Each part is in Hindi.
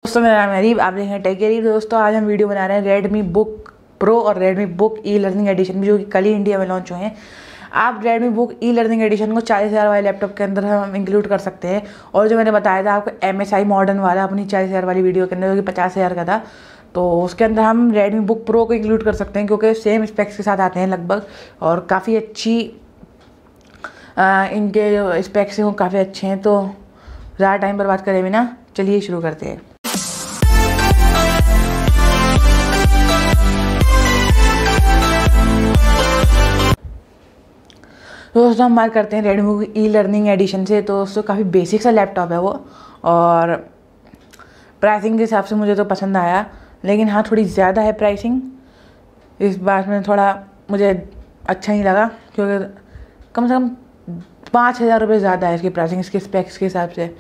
दोस्तों मेरा नाम है अरीब, आप देख रहे हैं टेक अरीब। दोस्तों आज हम वीडियो बना रहे हैं रेडमी बुक प्रो और Redmi Book E learning edition जो कि कल ही इंडिया में लॉन्च हुए हैं। आप Redmi Book E learning edition को 40,000 वाले लैपटॉप के अंदर हम इंक्लूड कर सकते हैं। और जो मैंने बताया था आपको MSI मॉडर्न वाला अपनी 40,000 वाली वीडियो के अंदर जो कि 50,000 का था, तो उसके अंदर हम रेडमी बुक प्रो को इंक्लूड कर सकते हैं क्योंकि सेम स्पेक्स के साथ आते हैं लगभग, और काफ़ी अच्छी इनके जो स्पेक्स हैं वो काफ़ी अच्छे हैं। तो ज़्यादा टाइम बर्बाद करे बिना चलिए शुरू करते हैं। दोस्तों हम बात करते हैं रेडमी ई लर्निंग एडिशन से। तो दोस्तों काफ़ी बेसिक सा लैपटॉप है वो, और प्राइसिंग के हिसाब से मुझे तो पसंद आया, लेकिन हाँ थोड़ी ज़्यादा है प्राइसिंग। इस बात में थोड़ा मुझे अच्छा नहीं लगा क्योंकि कम से कम 5,000 रुपये ज़्यादा है इसकी प्राइसिंग इसके स्पेक्स के हिसाब से।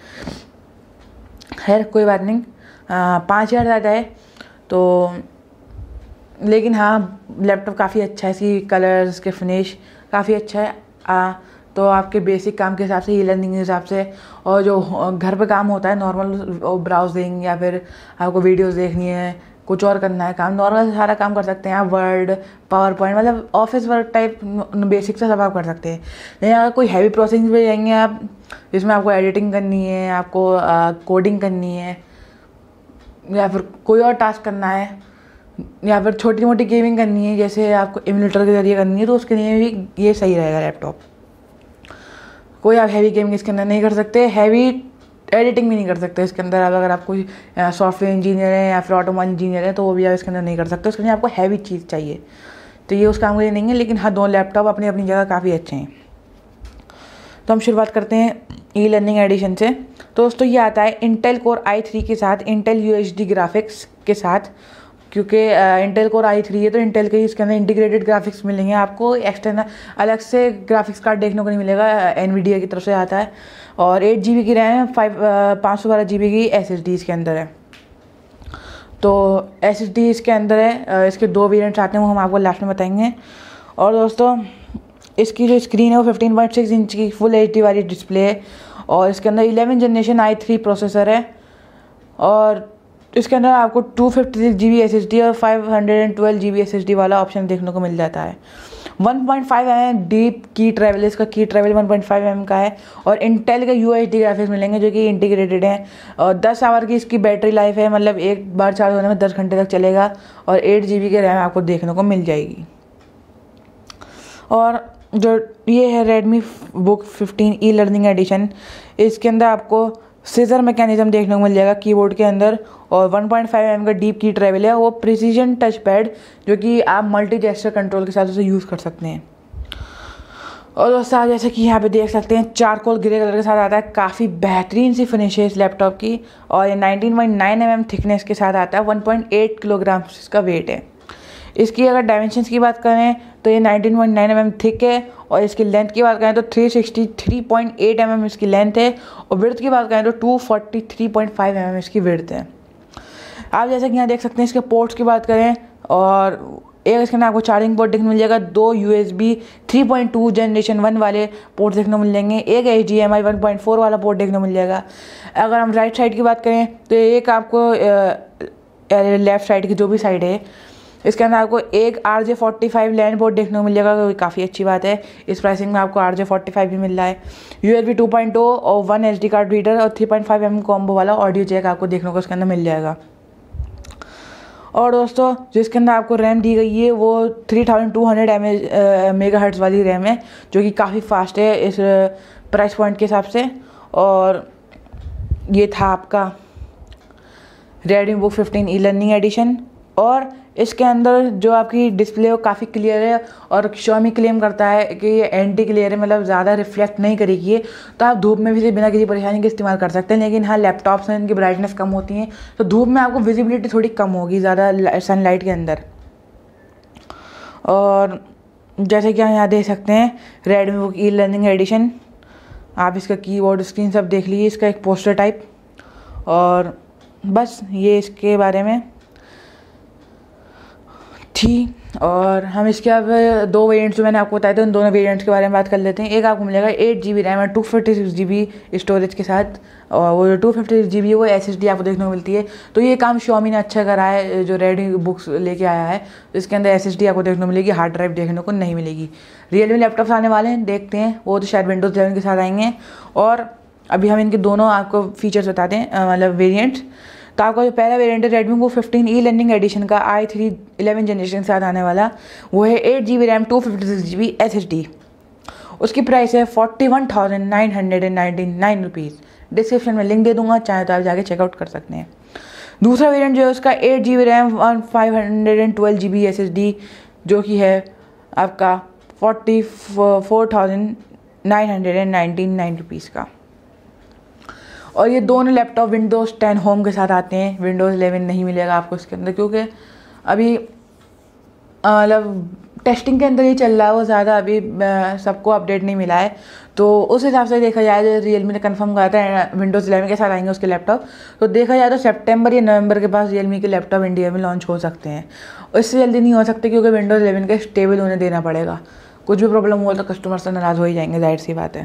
खैर कोई बात नहीं, 5,000 ज़्यादा है तो, लेकिन हाँ लैपटॉप काफ़ी अच्छा है, इसकी कलर्स इसके फिनिश काफ़ी अच्छा है। तो आपके बेसिक काम के हिसाब से, ई लर्निंग के हिसाब से, और जो घर पे काम होता है नॉर्मल ब्राउजिंग या फिर आपको वीडियोस देखनी है, कुछ और करना है काम, नॉर्मल सारा काम कर सकते हैं आप। वर्ड, पावर पॉइंट, मतलब ऑफिस वर्क टाइप बेसिक से सब आप कर सकते हैं। लेकिन अगर कोई हैवी प्रोसेसिंग पे जाएंगे आप, जिसमें आपको एडिटिंग करनी है, आपको कोडिंग करनी है, या फिर कोई और टास्क करना है, या फिर छोटी मोटी गेमिंग करनी है जैसे आपको एमुलेटर के जरिए करनी है, तो उसके लिए भी ये सही रहेगा लैपटॉप। कोई आप हैवी गेमिंग इसके अंदर नहीं कर सकते, हैवी एडिटिंग भी नहीं कर सकते इसके अंदर। अगर आप कोई सॉफ्टवेयर इंजीनियर है या फिर ऑटोमोबाइल इंजीनियर है तो वो भी आप इसके अंदर नहीं कर सकते, उसके लिए आपको हैवी चीज़ चाहिए। तो ये उस काम के लिए नहीं है, लेकिन हाँ दोनों लैपटॉप अपनी अपनी जगह काफ़ी अच्छे हैं। तो हम शुरुआत करते हैं ई लर्निंग एडिशन से। तो दोस्तों ये आता है इंटेल कोर i3 के साथ, इंटेल UHD ग्राफिक्स के साथ, क्योंकि इंटेल कोर i3 है तो इंटेल के इसके अंदर इंटीग्रेटेड ग्राफिक्स मिलेंगे आपको। एक्सटर्नल अलग से ग्राफिक्स कार्ड देखने को नहीं मिलेगा, NVIDIA की तरफ से आता है। और 8 GB की रैम है, 512 GB की SSD इसके अंदर है। तो SSD इसके अंदर है, इसके 2 वेरिएंट्स आते हैं, वो हम आपको लास्ट में बताएंगे। और दोस्तों इसकी जो स्क्रीन है वो 15.6 इंच की फुल HD वाली डिस्प्ले है, और इसके अंदर 11 जनरेशन i3 प्रोसेसर है, और इसके अंदर आपको 256 GB SSD और 512 GB SSD वाला ऑप्शन देखने को मिल जाता है। 1.5 mm डीप की ट्रैवल, इसका की ट्रैवल 1.5 mm का है, और इंटेल के UHD ग्राफिक्स मिलेंगे जो कि इंटीग्रेटेड हैं। और 10 आवर की इसकी बैटरी लाइफ है, मतलब एक बार चार्ज होने में 10 घंटे तक चलेगा, और 8 GB की रैम आपको देखने को मिल जाएगी। और जो ये है Redmi Book 15 E learning edition, इसके अंदर आपको सीजर मैकेनिज्म देखने को मिल जाएगा कीबोर्ड के अंदर, और 1.5 mm का डीप की ट्रैवल है, वो प्रिसीजन टच पैड जो कि आप मल्टी जेस्चर कंट्रोल के साथ उसे यूज़ कर सकते हैं। और दोस्तों जैसे कि यहाँ पे देख सकते हैं चारकोल ग्रे कलर के साथ आता है, काफ़ी बेहतरीन सी फिनिश है इस लैपटॉप की, और ये 19.9 mm थिकनेस के साथ आता है, 1.8 किलोग्राम इसका वेट है। इसकी अगर डायमेंशंस की बात करें तो ये 19.9 mm थिक है, और इसकी लेंथ की बात करें तो 363.8 mm इसकी लेंथ है, और विड्थ की बात करें तो 243.5 mm इसकी विड्थ है। आप जैसे कि यहाँ देख सकते हैं इसके पोर्ट्स की बात करें, और एक इसके अंदर आपको चार्जिंग पोर्ट देखने को मिल जाएगा, 2 USB 3.2 जनरेशन 1 वाले पोर्ट देखने को मिल जाएंगे, एक HDMI 1.4 वाला पोर्ट देखने को मिल जाएगा। अगर हम राइट साइड की बात करें तो एक आपको लेफ़्ट साइड की जो भी साइड है इसके अंदर आपको एक RJ45 लैंड पोर्ट देखने को मिल जाएगा, काफ़ी अच्छी बात है। इस प्राइसिंग में आपको RJ45 भी मिल रहा है। USB 2.0 और 1 SD कार्ड रीडर और 3.5 mm कॉम्बो वाला ऑडियो जैक आपको देखने को इसके अंदर मिल जाएगा। और दोस्तों जिसके अंदर आपको रैम दी गई है वो 3200 मेगाहर्ट्ज़ वाली रैम है, जो कि काफ़ी फास्ट है इस प्राइस पॉइंट के हिसाब से। और ये था आपका Redmi Book 15 E learning edition. और इसके अंदर जो आपकी डिस्प्ले है वो काफ़ी क्लियर है, और Xiaomi क्लेम करता है कि ये एंटी क्लियर है, मतलब ज़्यादा रिफ्लेक्ट नहीं करेगी, तो आप धूप में भी बिना किसी परेशानी के इस्तेमाल कर सकते हैं। लेकिन हाँ लैपटॉप्स में इनकी ब्राइटनेस कम होती है, तो धूप में आपको विजिबिलिटी थोड़ी कम होगी ज़्यादा सनलाइट के अंदर। और जैसे कि हम यहाँ देख सकते हैं Redmi Book E learning edition, आप इसका कीबोर्ड स्क्रीन सब देख लीजिए, इसका एक पोस्टर टाइप। और बस ये इसके बारे में। थी। और हम इसके अब 2 वेरिएंट्स जो मैंने आपको बताए थे उन दोनों वेरिएंट्स के बारे में बात कर लेते हैं। एक आपको मिलेगा 8 GB रैम और 256 GB स्टोरेज के साथ, और वो जो 256 GB वो SSD आपको देखने को मिलती है। तो ये काम Xiaomi ने अच्छा करा है, जो रेडमी बुक्स लेके आया है। तो इसके अंदर SSD आपको देखने को मिलेगी, हार्ड ड्राइव देखने को नहीं मिलेगी। रियलमी लैपटॉप्स आने वाले हैं, देखते हैं, वो तो शायद Windows 11 के साथ आएंगे। और अभी हम इनके दोनों आपको फीचर्स बताते हैं, मतलब वेरिएंट्स। तो आपका जो पहला वेरिएंट है रेडमी वो 15 ई लर्निंग एडिशन का i3 11 जनरेशन के साथ आने वाला, वो है 8 GB रैम 256 GB SSD। उसकी प्राइस है 41,999 रुपीज़। डिस्क्रिप्शन में लिंक दे दूंगा, चाहे तो आप जाके चेकआउट कर सकते हैं। दूसरा वेरिएंट जो है उसका 8 GB रैम और 512 GB SSD, जो कि है आपका 44,999 रुपीज़ का। और ये दोनों लैपटॉप विंडोज़ 10 होम के साथ आते हैं। विंडोज़ 11 नहीं मिलेगा आपको इसके अंदर, क्योंकि अभी मतलब टेस्टिंग के अंदर ही चल रहा है वो, ज़्यादा अभी सबको अपडेट नहीं मिला है। तो उस हिसाब से देखा जाए तो रियलमी ने कंफर्म करा था विंडोज़ 11 के साथ आएंगे उसके लैपटॉप। तो देखा जाए तो सितंबर या नवंबर के पास रियलमी के लैपटॉप इंडिया में लॉन्च हो सकते हैं। इससे जल्दी नहीं हो सकते, क्योंकि विंडोज़ 11 के स्टेबल उन्हें देना पड़ेगा। कुछ भी प्रॉब्लम हुआ तो कस्टमर से नाराज़ हो ही जाएंगे, जाहिर सी बात है।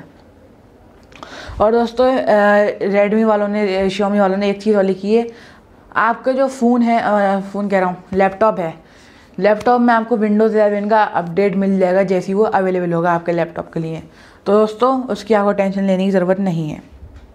और दोस्तों रेडमी वालों ने, Xiaomi वालों ने एक चीज़ और लिखी है, आपका जो फ़ोन है, फ़ोन कह रहा हूँ, लैपटॉप है, लैपटॉप में आपको विंडोज़ 11 का अपडेट मिल जाएगा जैसे ही वो अवेलेबल होगा आपके लैपटॉप के लिए। तो दोस्तों उसकी आपको टेंशन लेने की ज़रूरत नहीं है।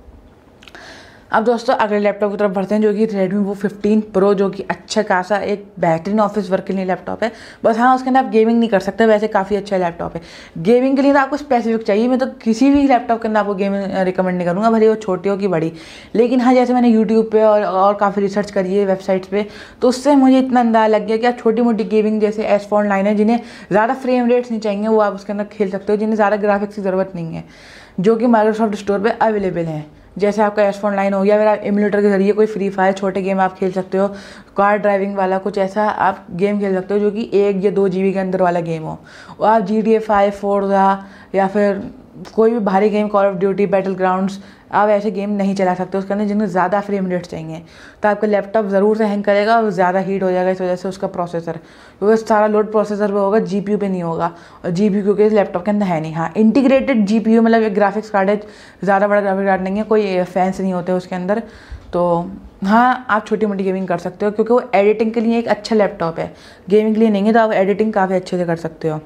अब दोस्तों अगले लैपटॉप की तरफ बढ़ते हैं, जो कि रेडमी वो 15 प्रो, जो कि अच्छा खासा एक बेहतरीन ऑफिस वर्क के लिए लैपटॉप है। बस हाँ, उसके अंदर आप गेमिंग नहीं कर सकते, वैसे काफ़ी अच्छा लैपटॉप है। गेमिंग के लिए तो आपको स्पेसिफिक चाहिए, मैं तो किसी भी लैपटॉप के अंदर आपको गेमिंग रिकमेंड नहीं करूँगा, भले वो छोटी हो कि बड़ी। लेकिन हाँ, जैसे मैंने यूट्यूब पर और काफ़ी रिसर्च करी है वेबसाइट्स पर, तो उससे मुझे इतना अंदाज़ा लग गया कि आप छोटी मोटी गेमिंग जैसे S4 9 है, जिन्हें ज़्यादा फ्रेम रेट्स नहीं चाहिए, वो आप उसके अंदर खेल सकते हो, जिन्हें ज़्यादा ग्राफिक्स की ज़रूरत नहीं है, जो कि माइक्रोसॉफ्ट स्टोर पर अवेलेबल हैं। जैसे आपका S4 9 हो गया, फिर आप एमुलेटर के जरिए कोई फ्री फायर छोटे गेम आप खेल सकते हो, कार ड्राइविंग वाला कुछ ऐसा आप गेम खेल सकते हो जो कि 1 या 2 GB के अंदर वाला गेम हो। और आप GTA 5 फोर्जा या फिर कोई भी भारी game, Call of Duty, battle grounds, आप ऐसे गेम नहीं चला सकते उसके अंदर जिनमें ज़्यादा फ्रेम रेट चाहिए। तो आपका लैपटॉप ज़रूर से हैंग करेगा और ज़्यादा हीट हो जाएगा इस वजह से उसका प्रोसेसर, क्योंकि सारा लोड प्रोसेसर पे होगा, GPU पे नहीं होगा। और GPU क्योंकि इस लैपटॉप के अंदर है नहीं। हाँ, इंटीग्रेटेड GPU, मतलब एक ग्राफिक्स कार्ड है, ज़्यादा बड़ा ग्राफिक कार्ड नहीं है, कोई फैंस नहीं होते उसके अंदर। तो हाँ, आप छोटी मोटी गेमिंग कर सकते हो, क्योंकि वो एडिटिंग के लिए एक अच्छा लैपटॉप है, गेमिंग के लिए नहीं है। तो आप एडिटिंग काफ़ी अच्छे से कर सकते हो।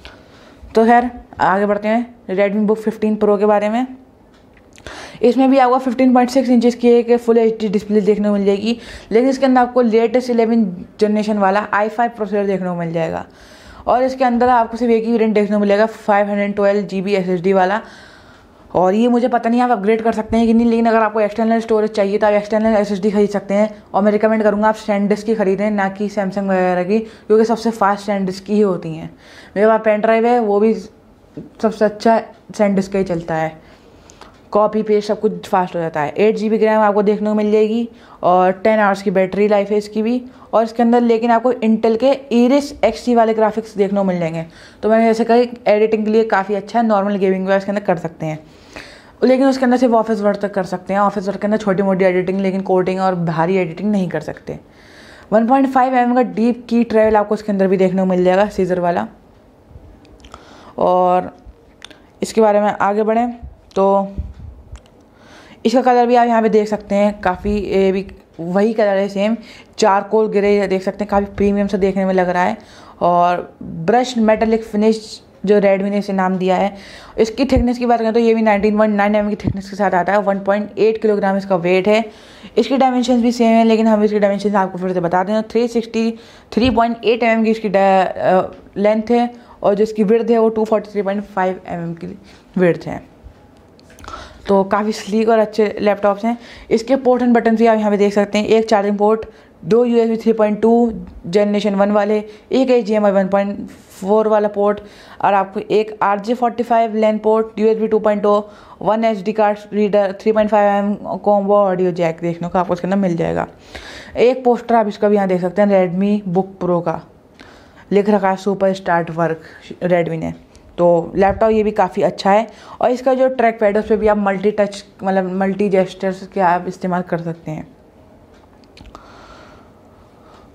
तो खैर आगे बढ़ते हैं रेडमी बुक 15 प्रो के बारे में। इसमें भी आपको 15.6 इंचज़ की एक फुल HD डिस्प्ले देखने को मिल जाएगी, लेकिन इसके अंदर आपको लेटेस्ट 11 जनरेशन वाला i5 प्रोसेसर देखने को मिल जाएगा। और इसके अंदर आपको सिर्फ एक ही वेरिएंट देखने को मिलेगा, 512 GB SSD वाला। और ये मुझे पता नहीं आप अपग्रेड कर सकते हैं कि नहीं, लेकिन अगर आपको एक्सटर्नल स्टोरेज चाहिए तो आप एक्सटर्नल SSD खरीद सकते हैं। और मैं रिकमेंड करूँगा आप SanDisk की खरीदें, ना कि सैमसंग वगैरह की, क्योंकि सबसे फास्ट SanDisk की ही होती हैं। मेरे पास पेन ड्राइव है, वो भी सबसे अच्छा SanDisk का ही चलता है, कॉपी पेस्ट सब कुछ फास्ट हो जाता है। 8 GB रैम आपको देखने को मिल जाएगी और 10 आवर्स की बैटरी लाइफ है इसकी भी। और इसके अंदर लेकिन आपको इंटेल के Iris Xe वाले ग्राफिक्स देखने को मिल जाएंगे। तो मैंने जैसे कहा, एडिटिंग के लिए काफ़ी अच्छा है, नॉर्मल गेमिंग भी इसके अंदर कर सकते हैं, लेकिन उसके अंदर सिर्फ ऑफिस वर्क तक कर सकते हैं। ऑफिस वर्क के अंदर छोटी मोटी एडिटिंग, लेकिन कोडिंग और भारी एडिटिंग नहीं कर सकते। 1.5 mm का डीप की ट्रैवल आपको इसके अंदर भी देखने को मिल जाएगा, सीजर वाला। और इसके बारे में आगे बढ़ें तो इसका कलर भी आप यहाँ पे देख सकते हैं, काफ़ी भी वही कलर है, सेम चारकोल ग्रे देख सकते हैं, काफ़ी प्रीमियम सा देखने में लग रहा है। और ब्रश मेटालिक फिनिश जो रेडमी ने इसे नाम दिया है। इसकी थिकनेस की बात करें तो ये भी 19.9 mm की थिकनेस के साथ आता है। 1.8 किलोग्राम इसका वेट है। इसकी डायमेंशन भी सेम है, लेकिन हम इसकी डायमेंशन आपको फिर से बता दें। 363.8 mm की इसकी लेंथ है, और जो इसकी विड्थ है वो 243.5 mm की विड्थ है। तो काफ़ी स्लीक और अच्छे लैपटॉप्स हैं। इसके पोर्ट एंड बटन भी आप यहाँ पे देख सकते हैं, एक चार्जिंग पोर्ट, 2 USB 3.2 जनरेशन 1 वाले, एक HDMI 1.4 वाला पोर्ट, और आपको एक RJ45 LAN port, USB 2.0, 1 SD card reader, 3.5 mm combo audio jack देखने को आपको इसके अंदर मिल जाएगा। एक पोस्टर आप इसका भी यहाँ देख सकते हैं, रेडमी बुक प्रो का लिख रखा है सुपर स्टार्ट वर्क रेडमी ने। तो लैपटॉप ये भी काफ़ी अच्छा है। और इसका जो ट्रैक पैड है उस पर भी आप मल्टी टच, मतलब मल्टी जेस्चर्स के आप इस्तेमाल कर सकते हैं।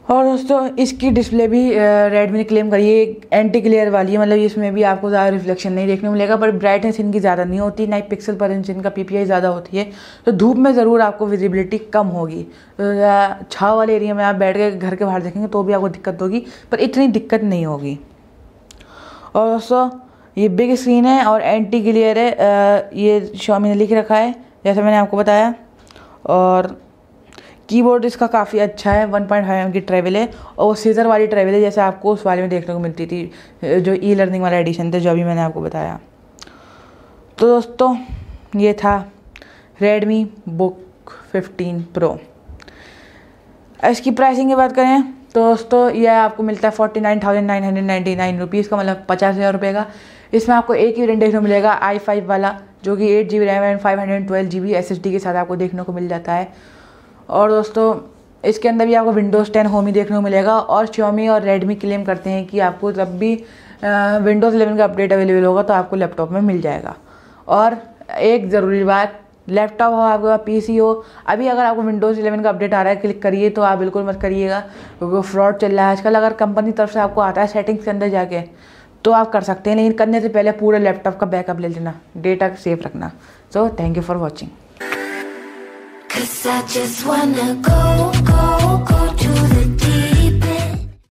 और दोस्तों इसकी डिस्प्ले भी रेडमी ने क्लेम करी है एंटी ग्लेयर वाली है, मतलब इसमें भी आपको ज़्यादा रिफ्लेक्शन नहीं देखने को मिलेगा, पर ब्राइटनेस इनकी ज़्यादा नहीं होती, ना ही पिक्सल पर इंच इनका PPI ज़्यादा होती है, तो धूप में ज़रूर आपको विजिबिलिटी कम होगी। तो छाँव वाले एरिया में आप बैठ के घर के बाहर देखेंगे तो भी आपको दिक्कत होगी, पर इतनी दिक्कत नहीं होगी। और दोस्तों ये बिग स्क्रीन है और एंटी ग्लेयर है, ये Xiaomi ने लिख रखा है जैसे मैंने आपको बताया। और कीबोर्ड इसका काफ़ी अच्छा है, 1.5mm की ट्रेवल है, और वो सीजर वाली ट्रेवल है जैसे आपको उस वाले में देखने को मिलती थी, जो ई लर्निंग वाला एडिशन था जो अभी मैंने आपको बताया। तो दोस्तों ये था Redmi Book 15 Pro। इसकी प्राइसिंग की बात करें तो दोस्तों यह आपको मिलता है 49,999 रुपीज़ का, मतलब 50,000 रुपये का। इसमें आपको एक ही वेरिएंट देखने को मिलेगा i5 वाला, जो कि 8GB RAM and 512GB SSD के साथ आपको देखने को मिल जाता है। और दोस्तों इसके अंदर भी आपको Windows 10 होम ही देखने को मिलेगा, और Xiaomi और Redmi क्लेम करते हैं कि आपको जब भी Windows 11 का अपडेट अवेलेबल होगा तो आपको लैपटॉप में मिल जाएगा। और एक ज़रूरी बात, लैपटॉप हो आपके पास PC हो, अभी अगर आपको Windows 11 का अपडेट आ रहा है क्लिक करिए तो आप बिल्कुल मत करिएगा, क्योंकि फ्रॉड चल रहा है आजकल। अगर कंपनी तरफ से आपको आता है सेटिंग्स के अंदर जाके तो आप कर सकते हैं, लेकिन करने से पहले पूरे लैपटॉप का बैकअप ले लेना, डेटा सेफ रखना। So thank you for watching. 'Cause I just wanna go to the deep